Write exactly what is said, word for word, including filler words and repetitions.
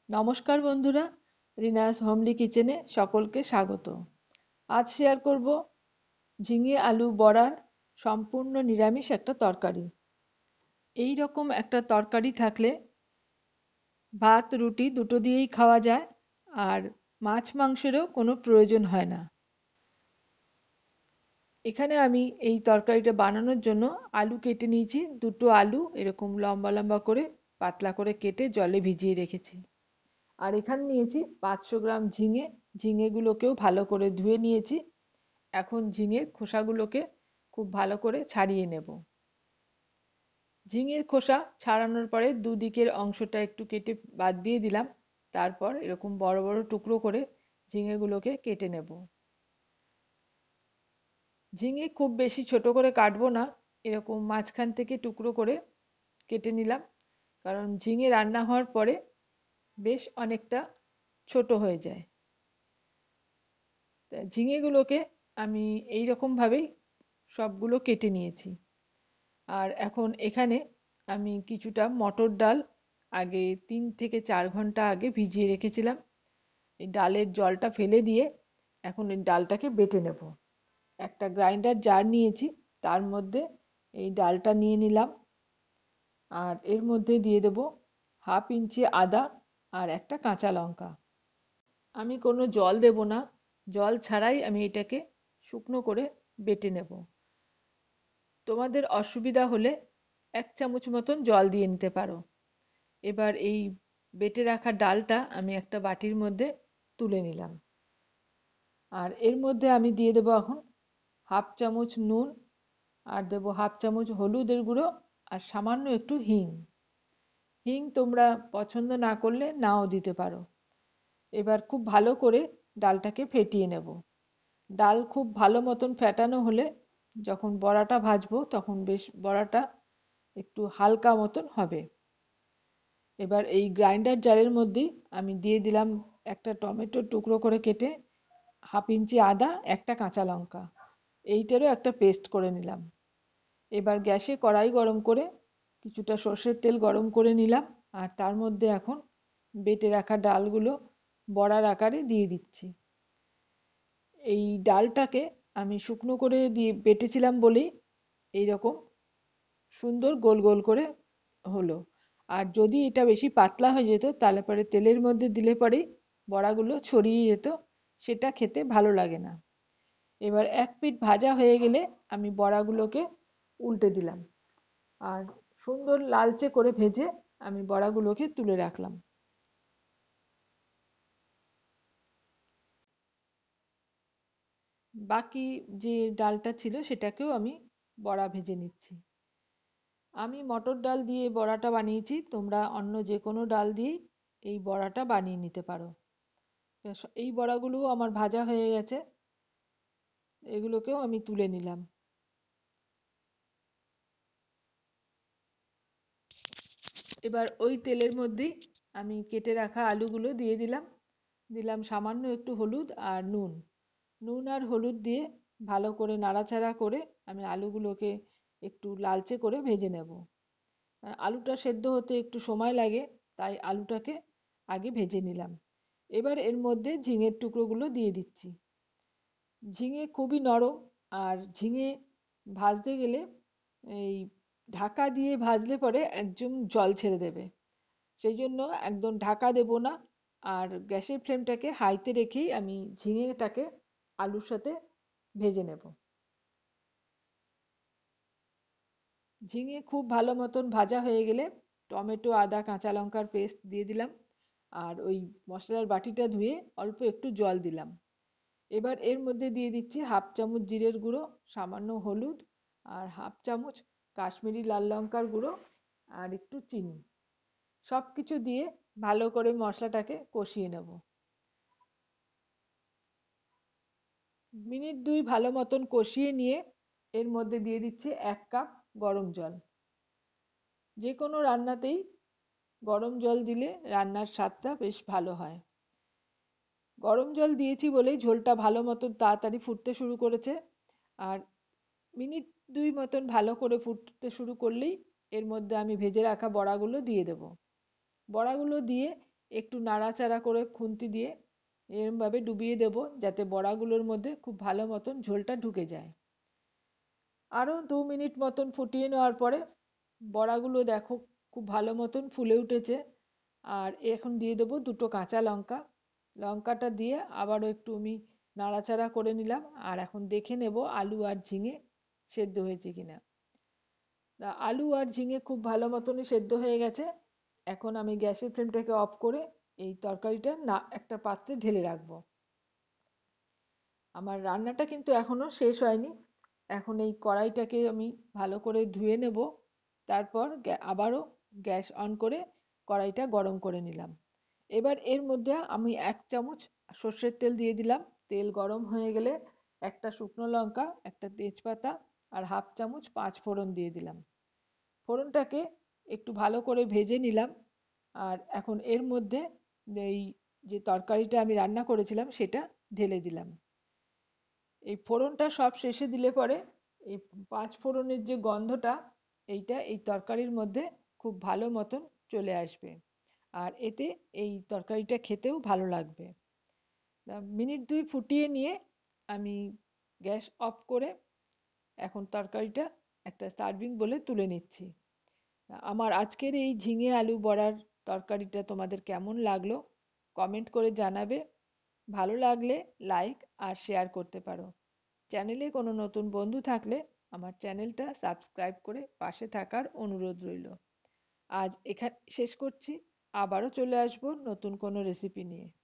নমস্কার বন্ধুরা, রিনাস হোমলি কিচেনে সকলকে স্বাগত। আজ শেয়ার করব ঝিঙে আলু বড়ার সম্পূর্ণ নিরামিষ একটা তরকারি। এই রকম একটা তরকারি থাকলে ভাত রুটি দুটো দিয়েই খাওয়া যায়, আর মাছ মাংসেরও কোনো প্রয়োজন হয় না। এখানে আমি এই তরকারিটা বানানোর জন্য আলু কেটে নিয়েছি। দুটো আলু এরকম লম্বা লম্বা করে পাতলা করে কেটে জলে ভিজিয়ে রেখেছি। আর এখানে নিয়েছি পাঁচশো গ্রাম ঝিঙে। ঝিঙেগুলোকেও ভালো করে ধুয়ে নিয়েছি। এখন ঝিঙের খোসাগুলোকে খুব ভালো করে ছাড়িয়ে নেব। ঝিঙের খোসা ছাড়ানোর পরে দুদিকের অংশটা একটু কেটে বাদ দিয়ে দিলাম। তারপর এরকম বড় বড় টুকরো করে ঝিঙেগুলোকে কেটে নেব। ঝিঙে খুব বেশি ছোট করে কাটবো না, এরকম মাঝখান থেকে টুকরো করে কেটে নিলাম, কারণ ঝিঙে রান্না হওয়ার পরে বেশ অনেকটা ছোট হয়ে যায়। তা ঝিঙেগুলোকে আমি এই রকম ভাবেই সবগুলো কেটে নিয়েছি। আর এখন এখানে আমি কিছুটা মটর ডাল আগে তিন থেকে চার ঘন্টা আগে ভিজিয়ে রেখেছিলাম। এই ডালের জলটা ফেলে দিয়ে এখন এই ডালটাকে বেটে নেব। একটা গ্রাইন্ডার জার নিয়েছি, তার মধ্যে এই ডালটা নিয়ে নিলাম। আর এর মধ্যে দিয়ে দেব হাফ ইঞ্চি আদা আর একটা কাঁচা লঙ্কা। আমি কোনো জল দেব না, জল ছাড়াই আমি এটাকে শুকনো করে বেটে নেব। তোমাদের অসুবিধা হলে এক চামচ মতন জল দিয়ে নিতে পারো। এবার এই বেটে রাখা ডালটা আমি একটা বাটির মধ্যে তুলে নিলাম। আর এর মধ্যে আমি দিয়ে দেবো এখন হাফ চামচ নুন, আর দেবো হাফ চামচ হলুদের গুঁড়ো, আর সামান্য একটু হিং। হিং তোমরা পছন্দ না করলে নাও দিতে পারো। এবার খুব ভালো করে ডালটাকে ফেটিয়ে নেব। ডাল খুব ভালো মতন ফেটানো হলে যখন বড়াটা ভাজবো তখন বেশ বড়াটা একটু হালকা মতন হবে। এবার এই গ্রাইন্ডার জারের মধ্যেই আমি দিয়ে দিলাম একটা টমেটো টুকরো করে কেটে, হাফ ইঞ্চি আদা, একটা কাঁচা লঙ্কা। এইটারও একটা পেস্ট করে নিলাম। এবার গ্যাসে কড়াই গরম করে কিছুটা সর্ষের তেল গরম করে নিলাম, আর তার মধ্যে এখন বেটে রাখা ডালগুলো বড়ার আকারে দিয়ে দিচ্ছি। এই ডালটাকে আমি শুকনো করে দিয়ে বেটেছিলাম বলেই এইরকম সুন্দর গোল গোল করে হলো। আর যদি এটা বেশি পাতলা হয়ে যেত তাহলে পরে তেলের মধ্যে দিলে পরেই বড়াগুলো ছড়িয়ে যেত, সেটা খেতে ভালো লাগে না। এবার এক পিঠ ভাজা হয়ে গেলে আমি বড়াগুলোকে উল্টে দিলাম, আর সুন্দর লালচে করে ভেজে আমি বড়াগুলোকে তুলে রাখলাম। বাকি যে ডালটা ছিল সেটাকেও আমি বড়া ভেজে নিচ্ছি। আমি মটর ডাল দিয়ে বড়াটা বানিয়েছি, তোমরা অন্য যে কোনো ডাল দিয়েই এই বড়াটা বানিয়ে নিতে পারো। তো স- এই বড়াগুলোও আমার ভাজা হয়ে গেছে, এগুলোকেও আমি তুলে নিলাম। এবার ওই তেলের মধ্যেই আমি কেটে রাখা আলুগুলো দিয়ে দিলাম। দিলাম সামান্য একটু হলুদ আর নুন। নুন আর হলুদ দিয়ে ভালো করে নাড়াচাড়া করে আমি আলুগুলোকে একটু লালচে করে ভেজে নেব। আহ, আলুটা সেদ্ধ হতে একটু সময় লাগে, তাই আলুটাকে আগে ভেজে নিলাম। এবার এর মধ্যে ঝিঙের টুকরোগুলো দিয়ে দিচ্ছি। ঝিঙে খুবই নরম, আর ঝিঙে ভাজতে গেলে এই ঢাকা দিয়ে ভাজলে পরে একদম জল ছেড়ে দেবে। সেই জন্য একদম ঢাকা দেব না, আর গ্যাসের ফ্লেমটাকে হাইতে রেখেই আমি ঝিঙেটাকে আলুর সাথে ভেজে নেব। ঝিঙে খুব ভালো মতন ভাজা হয়ে গেলে টমেটো আদা কাঁচা লঙ্কার পেস্ট দিয়ে দিলাম, আর ওই মশলার বাটিটা ধুয়ে অল্প একটু জল দিলাম। এবার এর মধ্যে দিয়ে দিচ্ছি হাফ চামচ জিরের গুঁড়ো, সামান্য হলুদ, আর হাফ চামচ কাশ্মীরি লাল লঙ্কার গুঁড়ো, আর একটু চিনি। সব কিছু দিয়ে ভালো করে মশলাটাকে কষিয়ে নেব। মিনিট দুই ভালো মতন কষিয়ে নিয়ে এর মধ্যে দিয়ে দিচ্ছি এক কাপ গরম জল। যে কোনো রান্নাতেই গরম জল দিলে রান্নার স্বাদটা বেশ ভালো হয়। গরম জল দিয়েছি বলেই ঝোলটা ভালো মতন তাড়াতাড়ি ফুটতে শুরু করেছে। আর মিনিট দুই মতন ভালো করে ফুটতে শুরু করলেই এর মধ্যে আমি ভেজে রাখা বড়াগুলো দিয়ে দেব। বড়াগুলো দিয়ে একটু নাড়াচাড়া করে খুন্তি দিয়ে এরমভাবে ডুবিয়ে দেবো যাতে বড়াগুলোর মধ্যে খুব ভালো মতন ঝোলটা ঢুকে যায়। আরও দু মিনিট মতন ফুটিয়ে নেওয়ার পরে বড়াগুলো দেখো খুব ভালো মতন ফুলে উঠেছে। আর এখন দিয়ে দেবো দুটো কাঁচা লঙ্কা। লঙ্কাটা দিয়ে আবারও একটু আমি নাড়াচাড়া করে নিলাম। আর এখন দেখে নেব আলু আর ঝিঙে সেদ্ধ হয়েছে কিনা। তা আলু আর ঝিঙে খুব ভালো মতনই সেদ্ধ হয়ে গেছে। এখন আমি গ্যাসের ফ্লেমটাকে অফ করে এই তরকারিটা না একটা পাত্রে ঢেলে রাখবো। আমার রান্নাটা কিন্তু এখনো শেষ হয়নি। এখন এই কড়াইটাকে আমি ভালো করে ধুয়ে নেব। তারপর আবারও গ্যাস অন করে কড়াইটা গরম করে নিলাম। এবার এর মধ্যে আমি এক চামচ সর্ষের তেল দিয়ে দিলাম। তেল গরম হয়ে গেলে একটা শুকনো লঙ্কা, একটা তেজপাতা আর হাফ চামচ পাঁচ ফোড়ন দিয়ে দিলাম। ফোড়নটাকে একটু ভালো করে ভেজে নিলাম। আর এখন এর মধ্যে এই যে তরকারিটা আমি রান্না করেছিলাম সেটা ঢেলে দিলাম। এই ফোড়নটা সব শেষে দিলে পরে এই পাঁচ ফোড়নের যে গন্ধটা এইটা এই তরকারির মধ্যে খুব ভালো মতন চলে আসবে। আর এতে এই তরকারিটা খেতেও ভালো লাগবে। মিনিট দুই ফুটিয়ে নিয়ে আমি গ্যাস অফ করে এখন তরকারিটা একটা সার্ভিং বলে তুলে নিচ্ছি। আমার আজকের এই ঝিঙে আলু বড়ার তরকারিটা তোমাদের কেমন লাগলো কমেন্ট করে জানাবে। ভালো লাগলে লাইক আর শেয়ার করতে পারো। চ্যানেলে কোনো নতুন বন্ধু থাকলে আমার চ্যানেলটা সাবস্ক্রাইব করে পাশে থাকার অনুরোধ রইল। আজ এখানে শেষ করছি। আবারও চলে আসবো নতুন কোনো রেসিপি নিয়ে।